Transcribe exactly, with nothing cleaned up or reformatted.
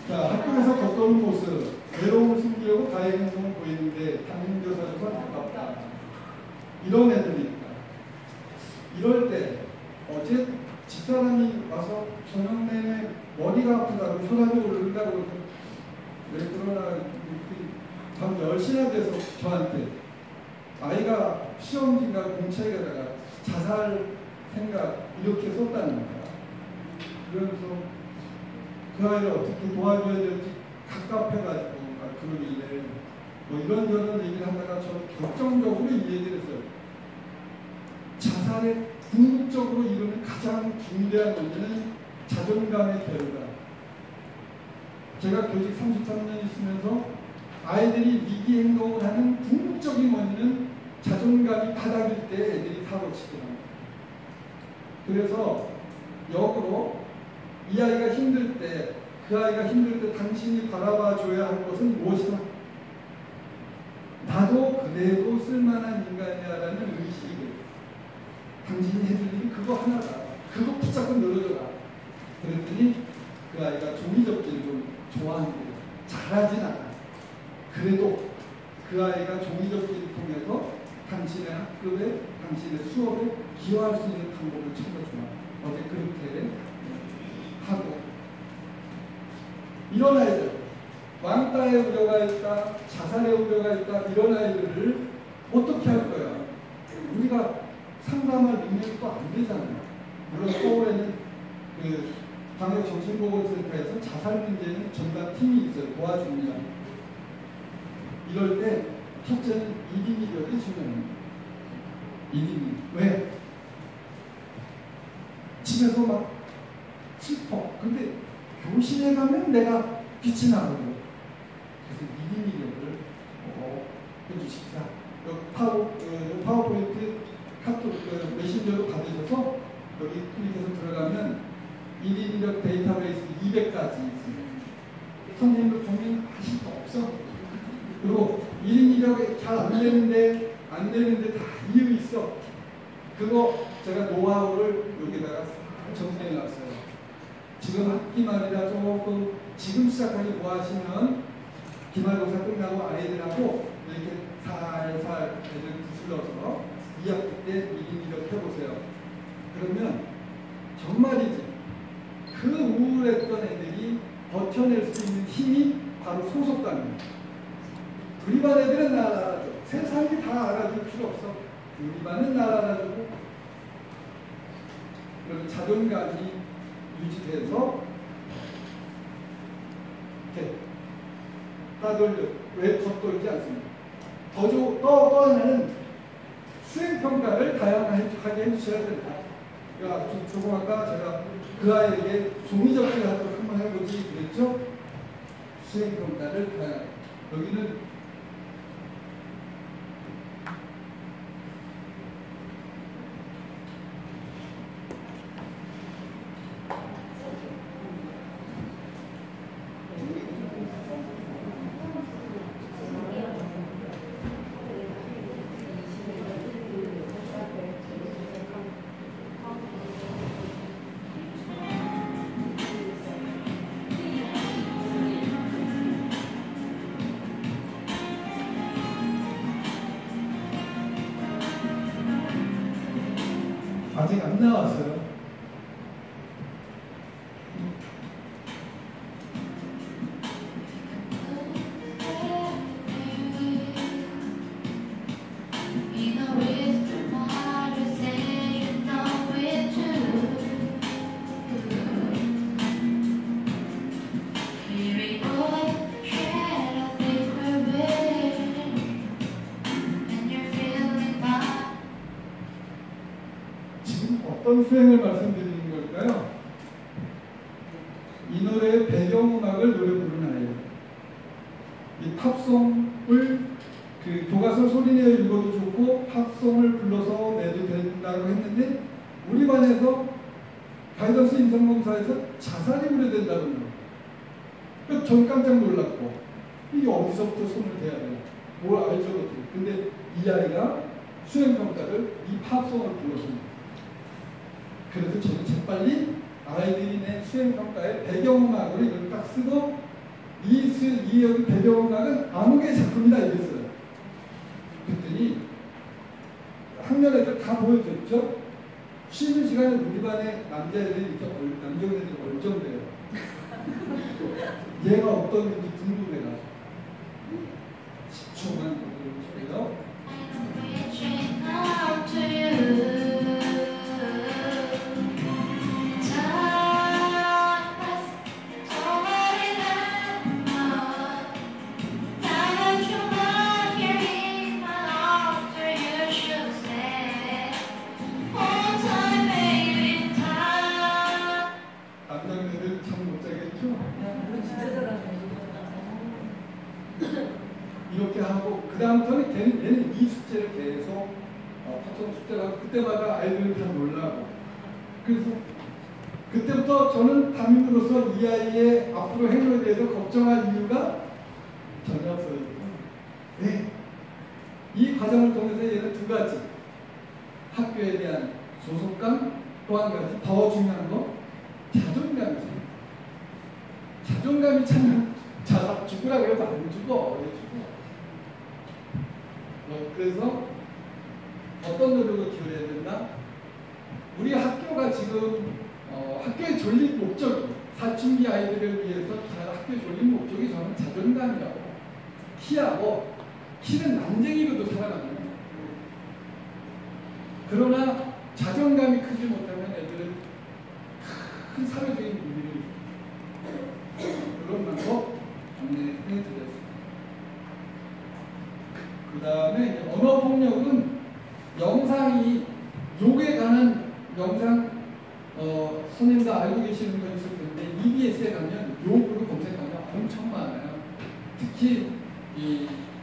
자, 학교에서 겉도는 모습, 외로움을 숨기려고 가해 행동을 보이는데 담임교사로서 안타깝다. 이런 애들이니까. 이럴 때 어제 집사람이 와서 저녁 내내 머리가 아프다고 혈압이 오른다고 왜 그러나 밤 열 시나 돼서 저한테 아이가 시험지인가 공책에다가 자살 생각 이렇게 썼다는 거야. 그러면서 그 아이를 어떻게 도와줘야 될지 갑갑해가지고 막 그러길래 뭐 이런저런 얘기를 하다가 저 결정적으로 이 얘기를 했어요. 자살의 궁극적으로 이루는 가장 중대한 문제는 자존감의 괴로다. 제가 교직 삼십삼 년 있으면서 아이들이 위기 행동을 하는 궁극적인 원인은 자존감이 바닥일 때 애들이 사고 치더라고요. 그래서 역으로 이 아이가 힘들 때, 그 아이가 힘들 때 당신이 바라봐 줘야 할 것은 무엇이다? 나도 그래도 쓸만한 인간이야라는 의식을 당신이 해줄 일이 그거 하나다. 그거 붙잡고 늘어져라. 그랬더니 그 아이가 종이접기를 좋아하는데 잘하진 않아. 그래도 그 아이가 종이접기를 통해서 당신의 학급에, 당신의 수업에 기여할 수 있는 방법을 찾아주라. 어제 그렇게 하고 이런 아이들, 왕따의 우려가 있다, 자살의 우려가 있다, 이런 아이들을 어떻게 할 거야? 우리가 상담할 능력이 또 안 되잖아요. 물론 서울에는 그 방역정신보건센터에서 자살 문제는 전담 팀이 있어요. 도와줍니다. 이럴 때 첫째는 이기미력이 중요합니다. 이기미. 왜? 집에서 막 슬퍼. 근데 교실에 가면 내가 빛이 나거든요. 그래서 이기미력을 어, 해주십사. 파워, 그, 파워포인트 카톡 그 메신저로 받으셔서 여기 클릭해서 들어가면 이기미력 데이터베이스 이백 가지 있습니다. 선생님도 고민하실 거 없어. 그리고 이기미력이 잘 안 되는데 안 되는데 다 이유 있어. 그거 제가 노하우를 여기다가 정리해 놨어요. 지금 학기 말이라 조금 지금 시작하기 뭐 하시면 기말고사 끝나고 아이들하고 이렇게 살살 애들 구슬러서 이 학기 때 이기미력 해보세요. 그러면 정말이지 그 우울했던 애들이 버텨낼 수 있는 힘이 바로 소속감입니다. 우리 반 애들은 나 알아줘. 세상이 다 알아줄 필요 없어. 우리 반은 나 알아주고 그런 자존감이 유지돼서 이렇게 따돌려 왜 겉돌지 않습니다. 더 또, 또 하나는 수행평가를 다양하게 해주셔야 된다. 그러니까 조금 아까 제가 그 아이에게 종이접기를 하도록 한번 해보지 그랬죠? 수행평가를 다양하게. 여기는 아직 안 나왔어요. 어떤 수행을 말씀드리는 걸까요? 이 노래의 배경음악을 노래 부르는 아이예요. 이 팝송을 그 교과서 소리내어 읽어도 좋고 팝송을 불러서 내도 된다고 했는데 우리 반에서 가이던스 인성검사에서 자살이 우려된다고 합니다. 그러니까 전 깜짝 놀랐고 이게 어디서부터 손을 대야 되나 뭘 알죠 어떻게. 근데 이 아이가 수행평가를 이 팝송을 불렀습니다. 그래서 저는 재빨리 아이들이 낸 수행평가의 배경음악으로 이걸 딱 쓰고 이수 이의 배경음악은 암흑의 작품이다 이랬어요. 그랬더니 학년 애들 다 보여줬죠. 쉬는 시간에 우리 반에 남자애들이 이렇게 얼, 남자애들이 얼쩡대요. 얘가 어떤지 궁금해가지고 십 초만 보여주세요. 남자애들 참 못자겠죠? 이렇게 하고 그 다음부터는 걔는, 얘는 이 숙제를 계속 어, 파통 숙제를 하고 그때마다 아이들은 다 놀라고 그래서 그때부터 저는 담임으로서 이 아이의 앞으로 행동에 대해서 걱정할 이유가 전혀 없어요. 네. 이 과정을 통해서 얘는 두 가지 학교에 대한 소속감 또 한 가지 더 중요한 거 자존감이죠. 자존감이 참 자살 죽으라 그래도 안 죽어. 왜 죽어? 어, 그래서 어떤 노력을 기울여야 된다? 우리 학교가 지금 어, 학교의 존립 목적이 사춘기 아이들을 위해서 학교의 존립 목적이 저는 자존감이라고 키하고 키는 난쟁이로도 살아가는 거예요. 그러나 자존감이 크지 못하면 애들은 큰 사회적인 문제를 그런 방법 안내해드렸습니다. 그 다음에 언어폭력은 영상이 욕에 관한 영상 어, 선생님도 알고 계시는 거 있을 텐데 이비에스에 가면 욕으로 검색하면 엄청 많아요. 특히 이